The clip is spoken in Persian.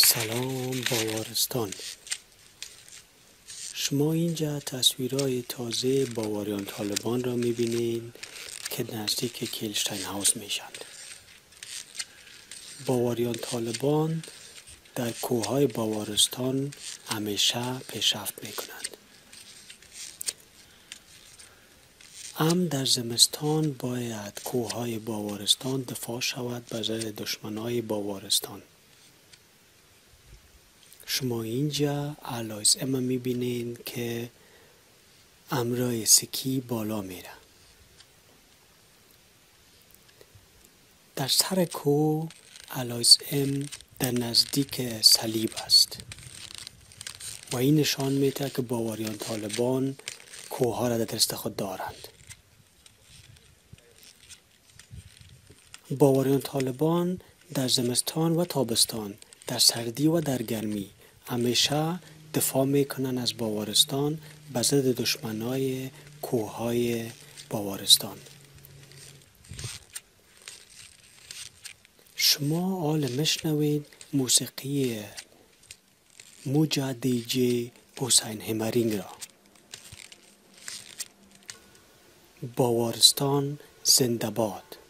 سلام باوارستان. شما اینجا تصویرهای تازه باواریان طالبان را میبینید که نزدیک کیلشتاین هاوس میشند. باواریان طالبان در کوههای باوارستان همیشه پیشرفت میکنند. در زمستان باید کوههای باوارستان دفاع شود بر ضد دشمنای باوارستان. شما اینجا علایز اما میبینین که امرای سکی بالا میره. در سر کوه علایز ام در نزدیک صلیب است و این نشان میده که باواریان طالبان کوه ها را در دست خود دارند. باواریان طالبان در زمستان و تابستان، در سردی و در گرمی همیشه دفاع میکنن از باوارستان به ضد دشمنای کوههای باوارستان. شما حال میشنوید موسیقی موجا دیجی حسین همرینگ را. باوارستان زنده باد.